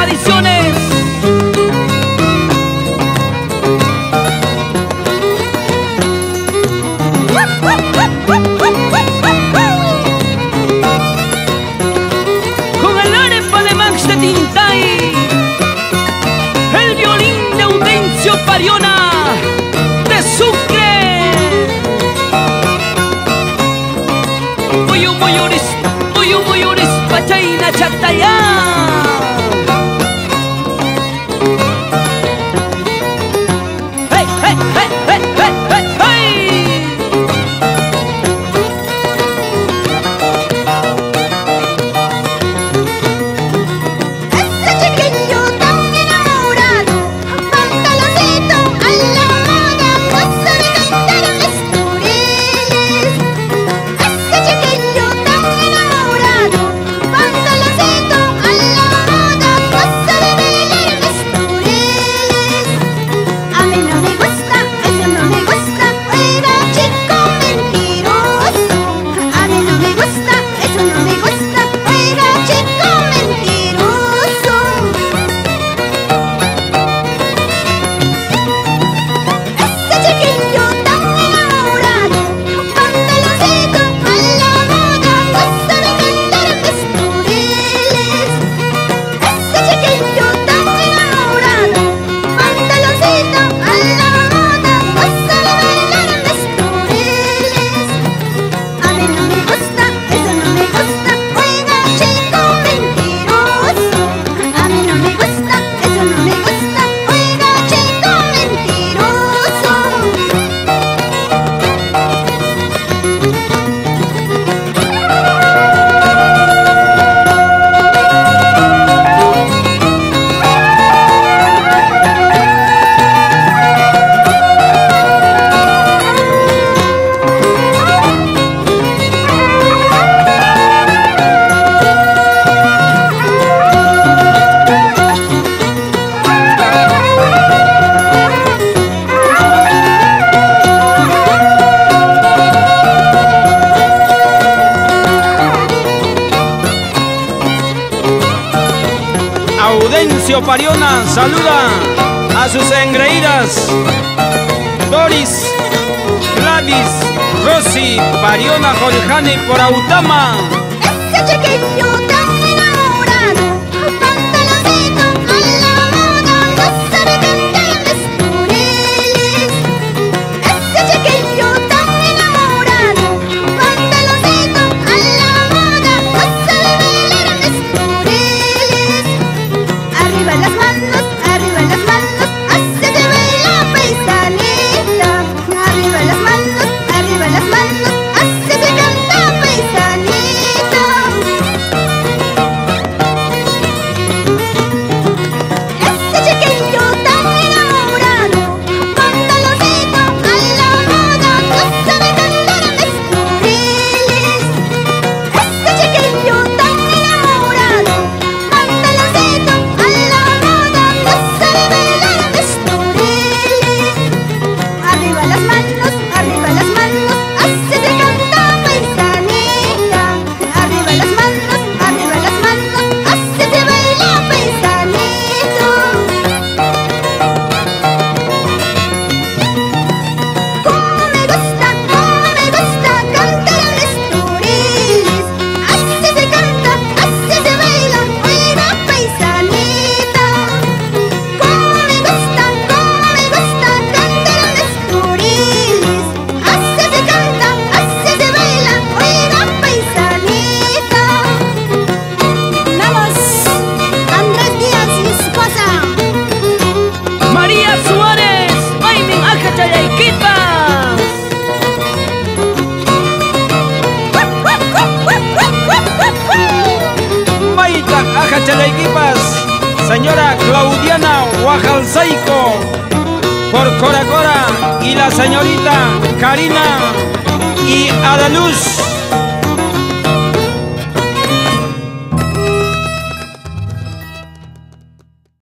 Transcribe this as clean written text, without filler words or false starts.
tradiciones. Con el arepa de Max de Tintay, el violín de Audencio Pariona de Sucre. Uyuris, Pachaina Chataya. Hey, hey, hey, hey, hey, hey, hey. Ese chiquillo tan enamorado, pantaloncito a la moda, no sabe cantar escuriles. Ese chiquillo tan enamorado, pantaloncito a la moda, no sabe bailar escuriles. A mí no me gusta, eso no me gusta, oiga chico mentiroso. A mí no me gusta, eso no me gusta, oiga chico mentiroso. Ese chiquillo tan enamorado, pantaloncito a la moda, no sabe cantar escuriles. Ese chiquillo tan enamorado, pantaloncito a la moda, no sabe bailar escuriles. A mí no me gusta, eso no me gusta, oiga chico mentiroso. A mí no me gusta, eso no me gusta, oiga chico mentiroso. Audencio Pariona saluda a sus engreídas Doris, Gladys, Rosy, Pariona, Joljani por Autama. Ese chiquillo tan enamorado, pantaloncito a la moda, no sabe cantar escuriles. Ese chiquillo tan enamorado, pantaloncito a la moda, no sabe bailar escuriles. Arriba las manos, hace de bailar paisanita. Arriba las manos, hace de cantar paisanita. Ese chiquillo tan enamorado, pantaloncito a la moda, no sabe cantar escuriles. Ese chiquillo tan enamorado, pantaloncito a la moda, no sabe bailar escuriles. Arriba las manos, hace de cantar paisanita. Arriba las manos, hace de bailar paisanito. Como me gusta cantar escuriles. Hace de canta, hace de baila, oiga paisanita. Como me gusta cantar escuriles. Hace de canta, hace de baila, oiga paisanita. Vamos, Andrés Díaz y esposa. María Suárez, Maimin Canchaycamuy. Maita Canchaycamuy, señora Claudiana Huajalsaico por Cora Cora y la señorita Karina y Adaluz.